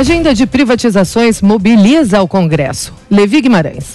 Agenda de privatizações mobiliza o Congresso. Levi Guimarães.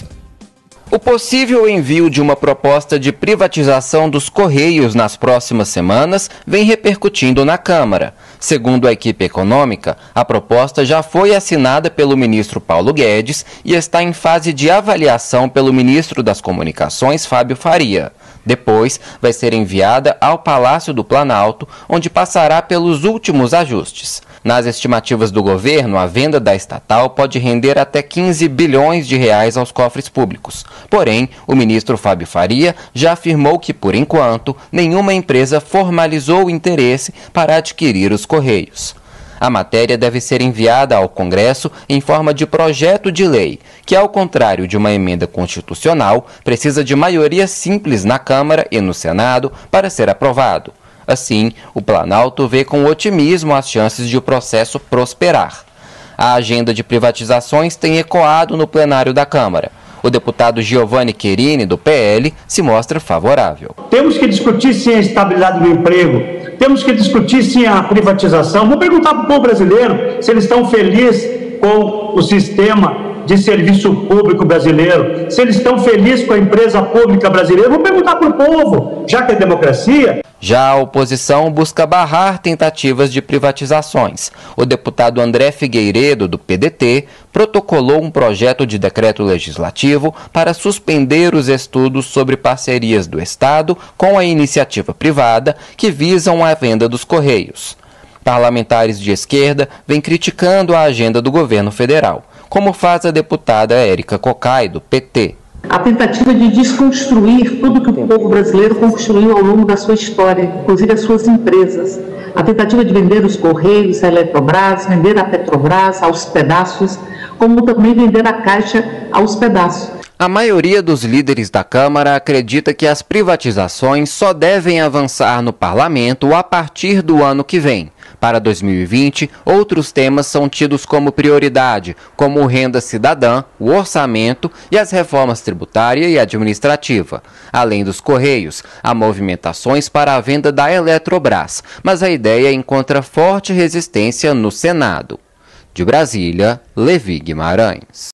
O possível envio de uma proposta de privatização dos Correios nas próximas semanas vem repercutindo na Câmara. Segundo a equipe econômica, a proposta já foi assinada pelo ministro Paulo Guedes e está em fase de avaliação pelo ministro das Comunicações, Fábio Faria. Depois, vai ser enviada ao Palácio do Planalto, onde passará pelos últimos ajustes. Nas estimativas do governo, a venda da estatal pode render até 15 bilhões de reais aos cofres públicos. Porém, o ministro Fábio Faria já afirmou que, por enquanto, nenhuma empresa formalizou o interesse para adquirir os Correios. A matéria deve ser enviada ao Congresso em forma de projeto de lei, que, ao contrário de uma emenda constitucional, precisa de maioria simples na Câmara e no Senado para ser aprovado. Assim, o Planalto vê com otimismo as chances de o processo prosperar. A agenda de privatizações tem ecoado no plenário da Câmara. O deputado Giovanni Querini, do PL, se mostra favorável. Temos que discutir sim a estabilidade do emprego, temos que discutir sim a privatização. Vou perguntar para o povo brasileiro se eles estão felizes com o sistema de serviço público brasileiro, se eles estão felizes com a empresa pública brasileira. Vou perguntar para o povo, já que é democracia. Já a oposição busca barrar tentativas de privatizações. O deputado André Figueiredo, do PDT, protocolou um projeto de decreto legislativo para suspender os estudos sobre parcerias do Estado com a iniciativa privada que visam a venda dos Correios. Parlamentares de esquerda vêm criticando a agenda do governo federal, como faz a deputada Érica Cocai, do PT. A tentativa de desconstruir tudo que o povo brasileiro construiu ao longo da sua história, inclusive as suas empresas. A tentativa de vender os Correios, a Eletrobras, vender a Petrobras aos pedaços, como também vender a Caixa aos pedaços. A maioria dos líderes da Câmara acredita que as privatizações só devem avançar no parlamento a partir do ano que vem. Para 2020, outros temas são tidos como prioridade, como renda cidadã, o orçamento e as reformas tributária e administrativa. Além dos Correios, há movimentações para a venda da Eletrobras, mas a ideia encontra forte resistência no Senado. De Brasília, Levi Guimarães.